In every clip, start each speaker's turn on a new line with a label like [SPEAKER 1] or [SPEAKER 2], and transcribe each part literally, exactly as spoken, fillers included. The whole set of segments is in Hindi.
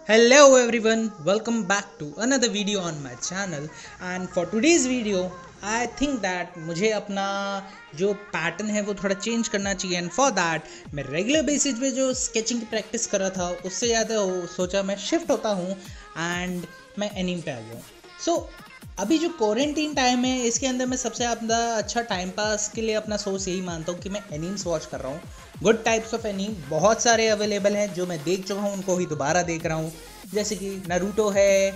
[SPEAKER 1] Hello everyone, welcome back to another video on my channel and for today's video I think that मुझे अपना जो पैटर्न है वो थोड़ा चेंज करना चाहिए एंड फॉर दैट मैं रेगुलर बेसिस पे जो स्केचिंग की प्रैक्टिस कर रहा था उससे ज़्यादा सोचा मैं शिफ्ट होता हूँ एंड मैं एनीम पे आ गया हूँ. सो अभी जो क्वारंटीन टाइम है इसके अंदर मैं सबसे ज़्यादा अच्छा टाइम पास के लिए अपना सोर्स यही मानता हूँ कि मैं एनीम्स वॉच कर रहा हूँ. गुड टाइप्स ऑफ एनीम बहुत सारे अवेलेबल हैं जो मैं देख चुका हूँ, उनको ही दोबारा देख रहा हूँ. जैसे कि नारुतो है,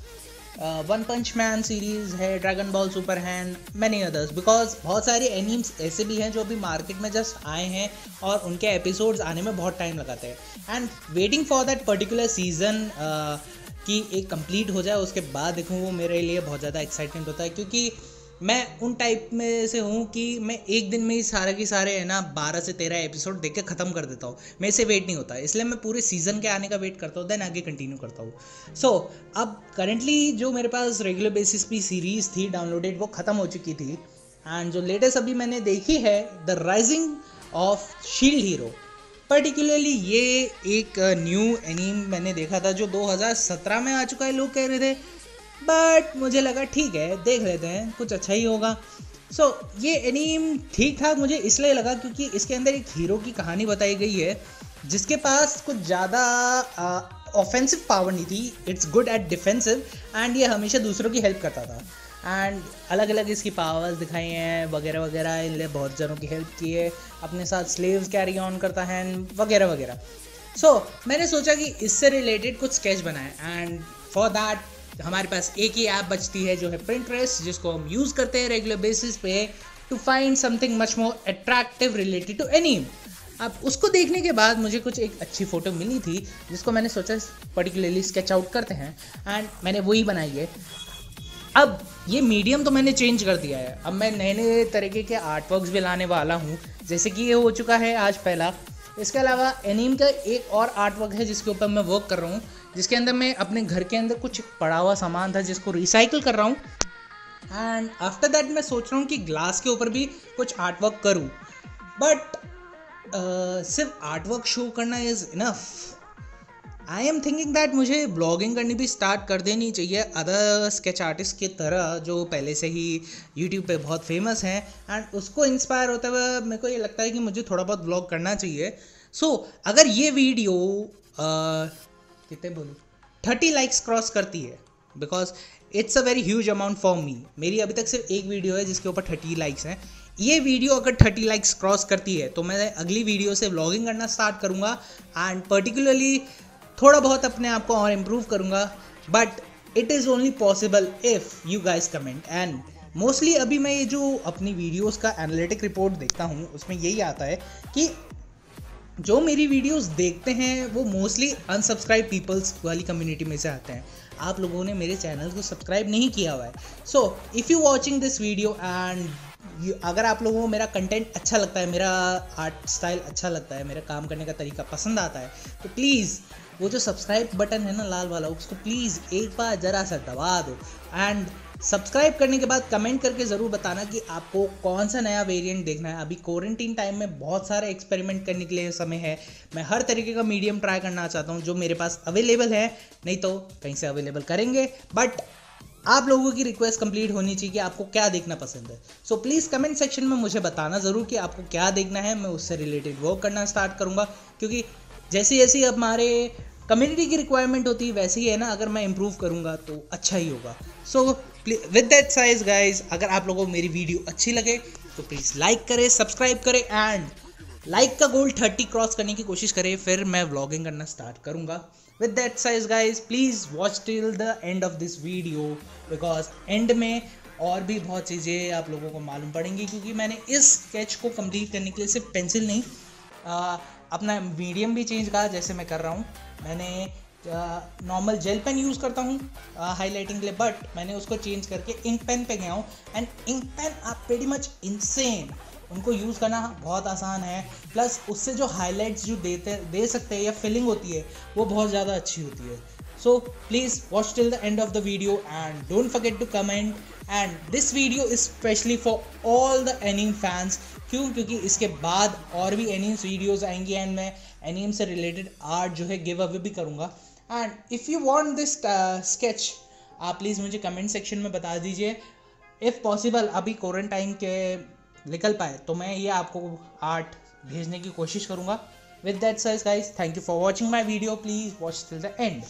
[SPEAKER 1] वन पंच मैन सीरीज़ है, dragon ball super hand, many others. Because बहुत सारे एनीम्स ऐसे भी हैं जो अभी मार्केट में जस्ट आए हैं और उनके एपिसोड्स आने में बहुत टाइम लगाते हैं and waiting for that particular season कि एक कंप्लीट हो जाए उसके बाद देखूँ वो मेरे लिए बहुत ज़्यादा एक्साइटमेंट होता है. क्योंकि मैं उन टाइप में से हूँ कि मैं एक दिन में ही सारे के सारे है ना बारह से तेरह एपिसोड देख के ख़त्म कर देता हूँ. मेरे से वेट नहीं होता, इसलिए मैं पूरे सीज़न के आने का वेट करता हूँ, देन आगे कंटिन्यू करता हूँ. सो so, अब करंटली जो मेरे पास रेगुलर बेसिस पे सीरीज़ थी डाउनलोडेड वो ख़त्म हो चुकी थी एंड जो लेटेस्ट अभी मैंने देखी है the rising of shield hero. Particularly ये एक न्यू एनीम मैंने देखा था जो दो हज़ार सत्रह में आ चुका है, लोग कह रहे थे, बट मुझे लगा ठीक है देख लेते हैं कुछ अच्छा ही होगा. सो so, ये एनीम ठीक ठाक मुझे इसलिए लगा क्योंकि इसके अंदर एक हीरो की कहानी बताई गई है जिसके पास कुछ ज़्यादा ऑफेंसिव पावर नहीं थी. It's good at defensive and ये हमेशा दूसरों की हेल्प करता था एंड अलग अलग इसकी पावर्स दिखाई हैं वगैरह वगैरह. इनने बहुत जनों की हेल्प की है, अपने साथ स्लेव्स कैरी ऑन करता है वगैरह वगैरह. सो so, मैंने सोचा कि इससे रिलेटेड कुछ स्केच बनाए एंड फॉर दैट हमारे पास एक ही ऐप बचती है जो है Pinterest, जिसको हम यूज़ करते हैं रेगुलर बेसिस पे to find something much more attractive related to anime. अब उसको देखने के बाद मुझे कुछ एक अच्छी फ़ोटो मिली थी जिसको मैंने सोचा पर्टिकुलरली स्केच आउट करते हैं एंड मैंने वही बनाई है. अब ये मीडियम तो मैंने चेंज कर दिया है, अब मैं नए नए तरीके के आर्ट वर्क्स भी लाने वाला हूँ. जैसे कि ये हो चुका है आज पहला. इसके अलावा एनीम का एक और आर्ट वर्क है जिसके ऊपर मैं वर्क कर रहा हूँ, जिसके अंदर मैं अपने घर के अंदर कुछ पड़ा हुआ सामान था जिसको रिसाइकिल कर रहा हूँ एंड आफ्टर दैट मैं सोच रहा हूँ कि ग्लास के ऊपर भी कुछ आर्ट वर्क करूँ. बट uh, सिर्फ आर्ट वर्क शो करना is enough. I am thinking that मुझे ब्लॉगिंग करनी भी स्टार्ट कर देनी चाहिए अदर स्केच आर्टिस्ट की तरह जो पहले से ही यूट्यूब पे बहुत फेमस हैं एंड उसको इंस्पायर होते हुए मेरे को ये लगता है कि मुझे थोड़ा बहुत ब्लॉग करना चाहिए. सो so, अगर ये वीडियो कितने बोलूँ थर्टी लाइक्स क्रॉस करती है, because it's a very huge amount for me. मेरी अभी तक सिर्फ एक वीडियो है जिसके ऊपर थर्टी लाइक्स हैं. ये वीडियो अगर थर्टी लाइक्स क्रॉस करती है तो मैं अगली वीडियो से व्लॉगिंग करना स्टार्ट करूँगा एंड पर्टिकुलरली थोड़ा बहुत अपने आप को और इम्प्रूव करूँगा. But it is only possible if you guys comment and mostly अभी मैं ये जो अपनी वीडियोस का एनालिटिक रिपोर्ट देखता हूँ उसमें यही आता है कि जो मेरी वीडियोस देखते हैं वो मोस्टली अनसब्सक्राइब पीपल्स वाली कम्युनिटी में से आते हैं. आप लोगों ने मेरे चैनल को सब्सक्राइब नहीं किया हुआ है. So if you watching this video and अगर आप लोगों को मेरा कंटेंट अच्छा लगता है, मेरा आर्ट स्टाइल अच्छा लगता है, मेरा काम करने का तरीका पसंद आता है, तो प्लीज़ वो जो सब्सक्राइब बटन है ना लाल वाला, उसको प्लीज़ एक बार ज़रा सा दबा दो एंड सब्सक्राइब करने के बाद कमेंट करके ज़रूर बताना कि आपको कौन सा नया वेरिएंट देखना है. अभी क्वारंटीन टाइम में बहुत सारे एक्सपेरिमेंट करने के लिए समय है. मैं हर तरीके का मीडियम ट्राई करना चाहता हूँ जो मेरे पास अवेलेबल है, नहीं तो कहीं से अवेलेबल करेंगे. बट आप लोगों की रिक्वेस्ट कंप्लीट होनी चाहिए कि आपको क्या देखना पसंद है. सो प्लीज़ कमेंट सेक्शन में मुझे बताना ज़रूर कि आपको क्या देखना है. मैं उससे रिलेटेड वर्क करना स्टार्ट करूँगा क्योंकि जैसे जैसे हमारे कम्युनिटी की रिक्वायरमेंट होती है वैसे ही है ना, अगर मैं इम्प्रूव करूँगा तो अच्छा ही होगा. So with that size guys, अगर आप लोगों को मेरी वीडियो अच्छी लगे तो प्लीज़ लाइक करें, सब्सक्राइब करें एंड लाइक का गोल थर्टी क्रॉस करने की कोशिश करें, फिर मैं व्लॉगिंग करना स्टार्ट करूँगा. With that size guys please watch till the end of this video because end में और भी बहुत चीज़ें आप लोगों को मालूम पड़ेंगी क्योंकि मैंने इस स्केच को कंप्लीट करने के लिए सिर्फ पेंसिल नहीं आ, अपना मीडियम भी चेंज करा. जैसे मैं कर रहा हूँ, मैंने नॉर्मल जेल पेन यूज़ करता हूँ हाईलाइटिंग के लिए, बट मैंने उसको चेंज करके इंक पेन पे गया हूँ and ink pen are pretty much insane. उनको यूज़ करना बहुत आसान है, प्लस उससे जो हाईलाइट्स जो देते दे सकते हैं या फिलिंग होती है वो बहुत ज़्यादा अच्छी होती है. So please watch till the end of the video and don't forget to comment and this video is specially for all the anime fans. क्यों? क्योंकि इसके बाद और भी एनीम्स वीडियोज़ आएंगी एंड मैं एनीम से रिलेटेड आर्ट जो है गिव अवे भी करूँगा and if you want this sketch आप प्लीज़ मुझे कमेंट सेक्शन में बता दीजिए. इफ़ पॉसिबल अभी क्वारंटाइन के निकल पाए तो मैं ये आपको आर्ट भेजने की कोशिश करूँगा. With that size guys, thank you for watching my video. Please watch till the end.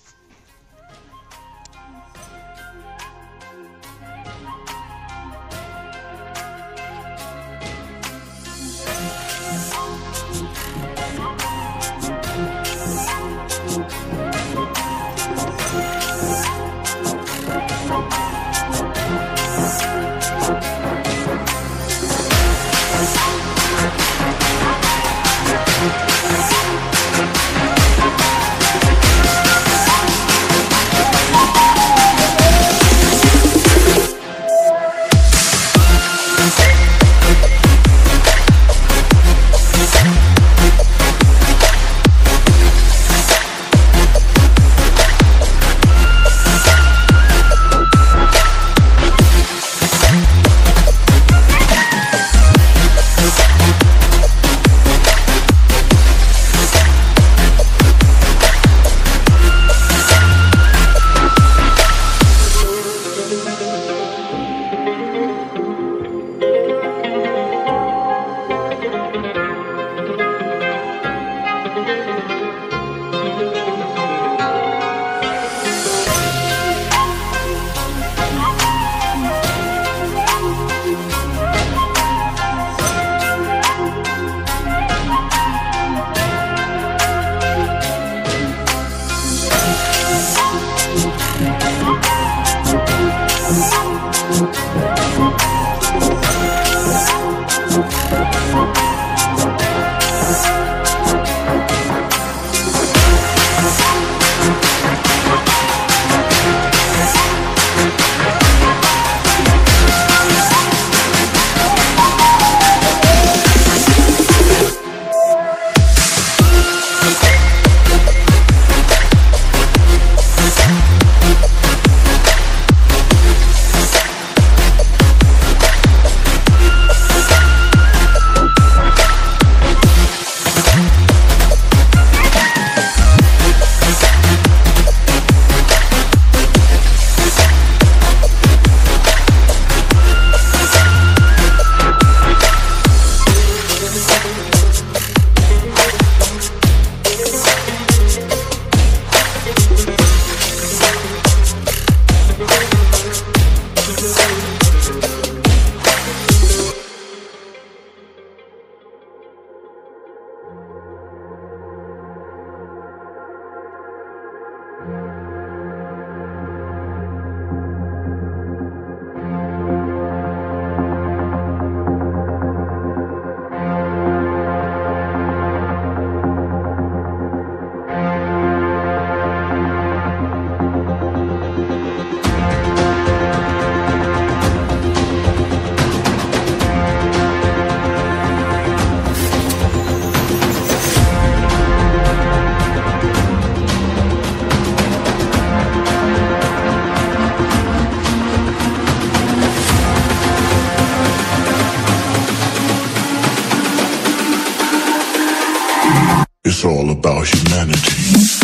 [SPEAKER 2] It's all about humanity.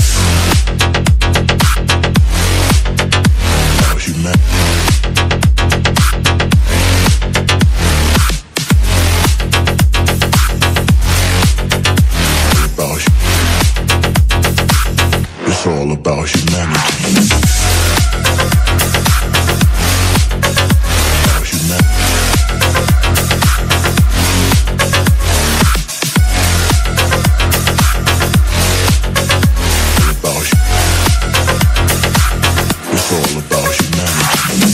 [SPEAKER 2] About humanity. About hu- It's all about humanity. About humanity. It's all about humanity.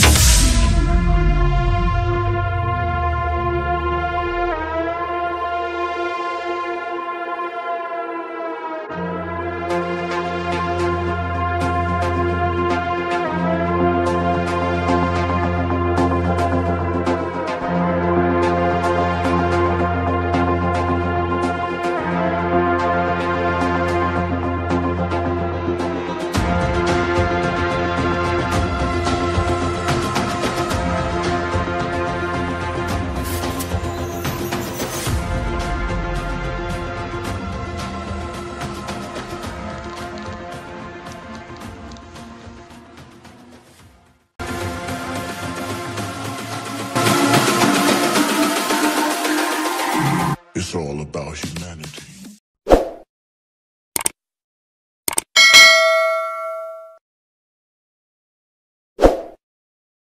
[SPEAKER 2] It's all about humanity.